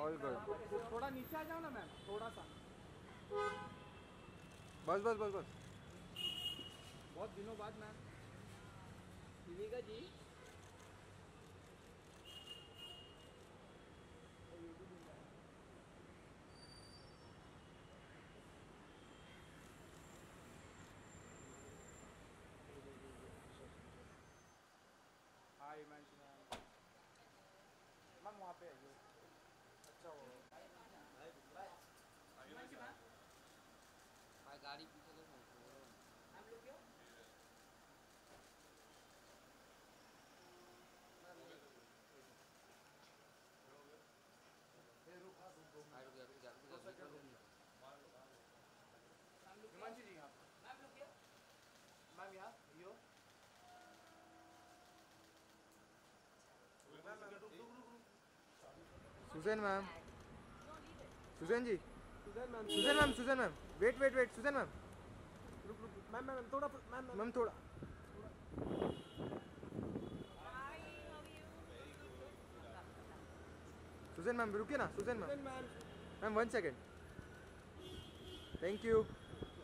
All good. थोड़ा नीचे आ जाओ ना मैम, थोड़ा सा। बस बस बस बस। बहुत दिनों बाद ma'am. Yuvika ji hi Himanshi ma'am. Ma'am वहाँ पे आइए। अच्छा हो हिमांशी मैम। भाई गाड़ी पीछे ले मैम लोग क्यों? हिमांशी जी यहाँ मैम लोग क्यों? मैम यहाँ yo Suzanne ma'am, Suzanne ji, Suzanne ma'am, Suzanne ma'am, wait wait wait, Suzanne ma'am, रुक रुक मैम मैम थोड़ा मैम मैम थोड़ा। सुजैन मैम रुकिए ना, Suzanne ma'am, ma'am 1 second, thank you.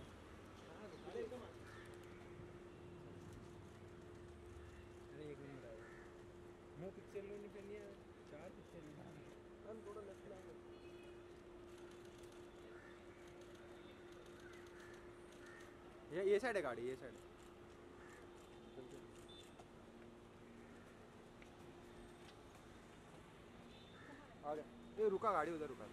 मैं पिक्चर में नहीं पहनी है, 4 पिक्चर में हम थोड़ा लेफ्ट में आएंगे। ये साइड है गाड़ी, ये साइड आ गया। ये रुका गाड़ी, उधर रुका।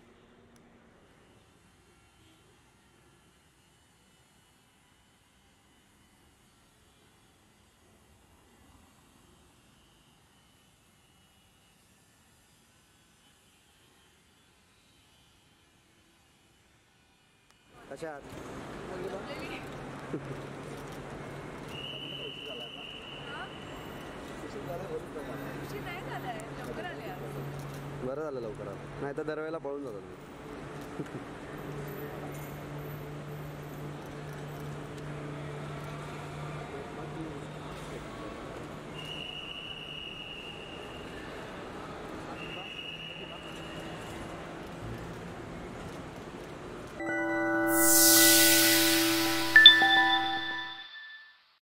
अच्छा बरं झालं लवकर आलं, नाही तर दरवेळेला पळून जातात.